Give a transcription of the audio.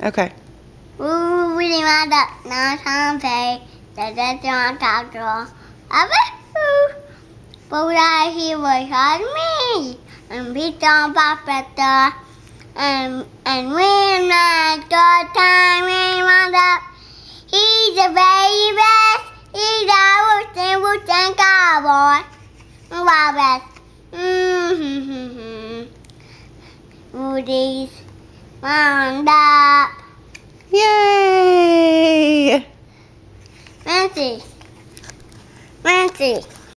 Okay. Really mad up now someday that that's not talk to but he was hurt me and beat on Papa and when I got time in my up, he's the very best. He's our Wooden cowboy. Wow, Woody's wound up. Yay! Nancy.